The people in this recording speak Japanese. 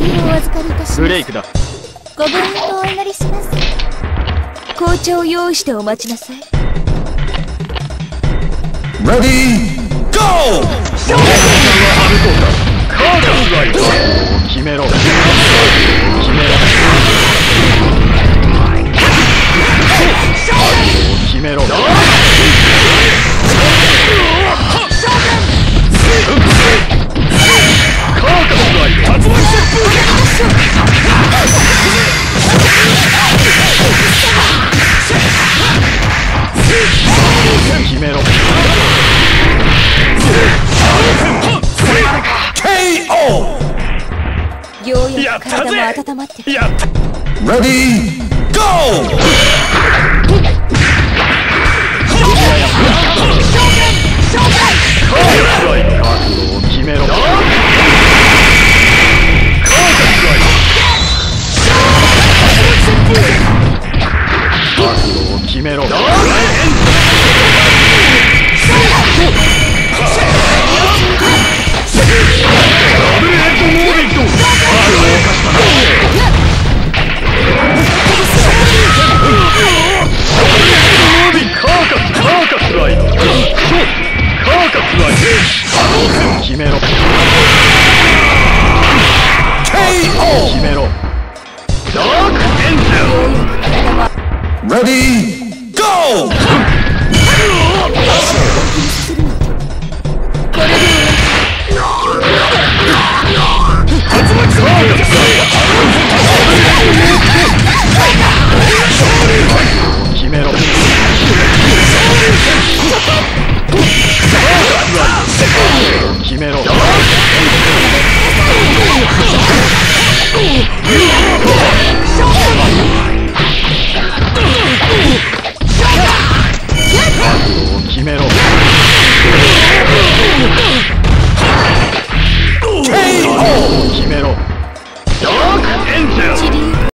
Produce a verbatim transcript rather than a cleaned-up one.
をお預かりいたします。 ブレイクだ。 ご分とお祈りします。紅茶を用意してお待ちなさい。 レディーゴー。 カードライトを決めろ。決めろ。決めろ。決めろ。 ケーオー。 ようやく体も温まってきた。 レディーゴー。 決めろ。決めろ。決めろ。 ケーオー。 決めろ。ダークエンジェル。 レディーゴー。 決めろ。決めろ。決めろ。